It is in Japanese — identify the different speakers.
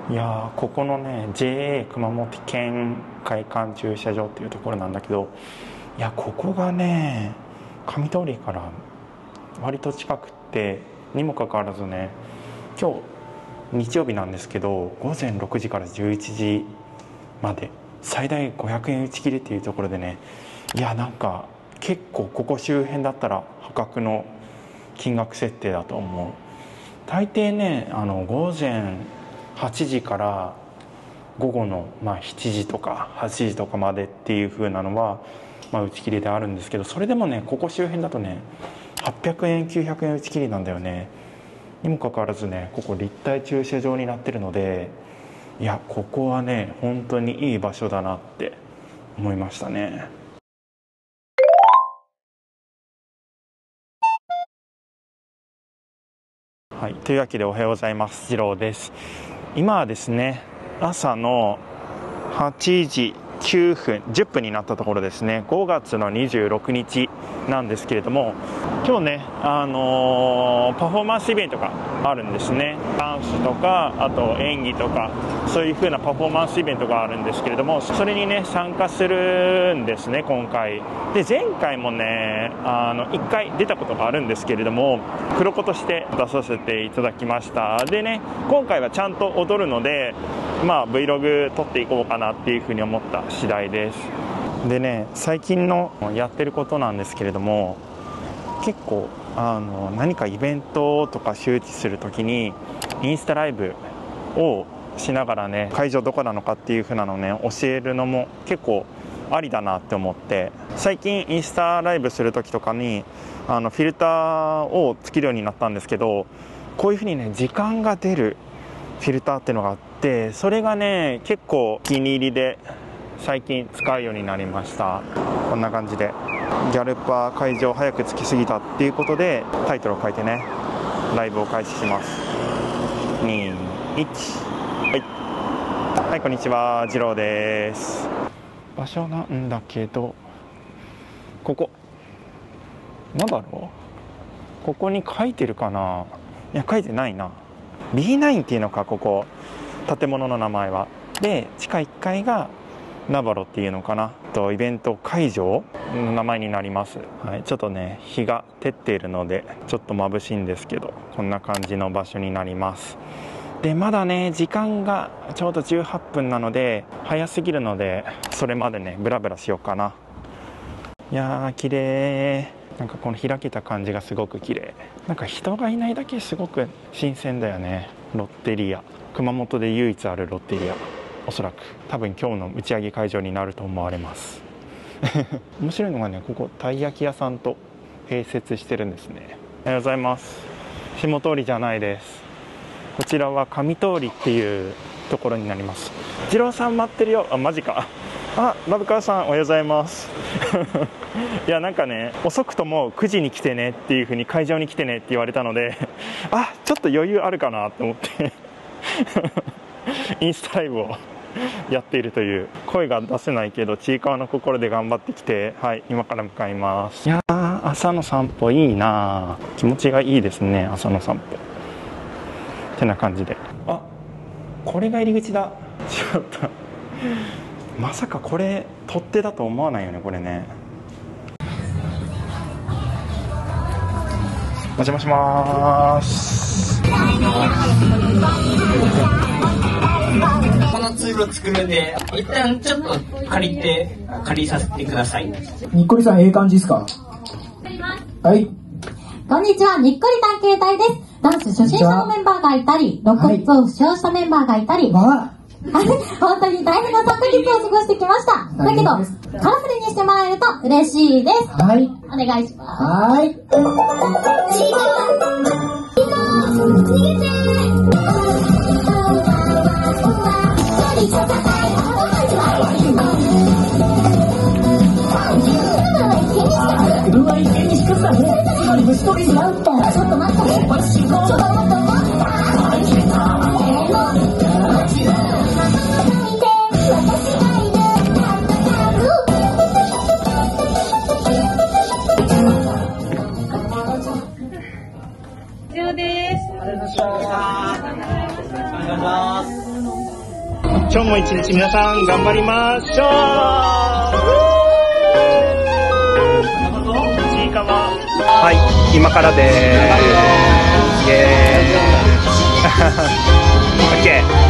Speaker 1: いやー、ここのね JA 熊本県会館駐車場っていうところなんだけど、いやここがね上通りから割と近くって、にもかかわらずね、今日日曜日なんですけど、午前6時から11時まで最大500円打ち切りっていうところでね、いやなんか結構ここ周辺だったら破格の金額設定だと思う。大抵ね午前8時から午後の7時とか8時とかまでっていう風なのは打ち切りであるんですけど、それでもねここ周辺だとね800円900円打ち切りなんだよね。にもかかわらずね、ここ立体駐車場になってるので、いやここはね本当にいい場所だなって思いましたね。はい、というわけでおはようございます。次郎です。今はですね朝の8時9分10分になったところですね。5月の26日なんですけれども、今日ねパフォーマンスイベントがあるんですね。ダンスとかあと演技とかそういう風なパフォーマンスイベントがあるんですけれども、それにね参加するんですね今回で。前回もね1回出たことがあるんですけれども、黒子として出させていただきました。でね、今回はちゃんと踊るのでVlog 撮っていこうかなっていう風に思った次第です。でね、最近のやってることなんですけれども、結構何かイベントとか周知するときにインスタライブをしながらね、会場どこなのかっていう風なのをね教えるのも結構ありだなって思って、最近インスタライブするときとかにフィルターをつけるようになったんですけど、こういう風にね時間が出るフィルターっていうのがあって、それがね結構お気に入りで最近使うようになりました。こんな感じでギャルパー会場早く着きすぎたっていうことでタイトルを書いてねライブを開始します。2、1、はい、こんにちは、次郎です。場所なんだけど、ここナバロ、ここに書いてるかな。いや書いてないな。 B9 っていうのか、ここ建物の名前は。で地下1階がナバロっていうのかなと、イベント会場の名前になります。はい、ちょっとね日が照っているのでちょっと眩しいんですけど、こんな感じの場所になります。でまだね時間がちょうど18分なので早すぎるので、それまでねブラブラしようかな。いやー綺麗。なんかこの開けた感じがすごく綺麗。なんか人がいないだけすごく新鮮だよね。ロッテリア、熊本で唯一あるロッテリア、おそらく多分今日の打ち上げ会場になると思われます面白いのがね、ここたい焼き屋さんと併設してるんですね。おはようございます。下通りじゃないです。こちらは上通りっていうところになります。次郎さん待ってるよ。あ、マジか。あ、ラブカーさんおはようございますいやなんかね、遅くとも9時に来てねっていう風に、会場に来てねって言われたのであ、ちょっと余裕あるかなと思ってインスタライブをやっているという。声が出せないけどちいかわの心で頑張ってきて、はい、今から向かいます。いやー、朝の散歩いいな、気持ちがいいですね、朝の散歩ってな感じで。あ、これが入り口だ。違った。まさかこれ取っ手だと思わないよね、これね。お邪魔します。
Speaker 2: このツールを作るんで、一旦ちょっと借りさせてください。
Speaker 3: にっこりさん、ええ感じですか？はい。
Speaker 4: こんにちは、にっこり探検隊です。ダンス初心者のメンバーがいたり、肋骨を負傷したメンバーがいたり、本当に大変な3ヶ月を過ごしてきました。だけど、カラフルにしてもらえると嬉しいです。
Speaker 3: はい。
Speaker 4: お願いします。
Speaker 3: はい。ちょっと待って
Speaker 2: 以上です。ありがとうございました。お願いします。
Speaker 1: 今日も一日皆さん頑張りましょう。ちいかわ。はい、今からでーす。イエーイ。オッケー。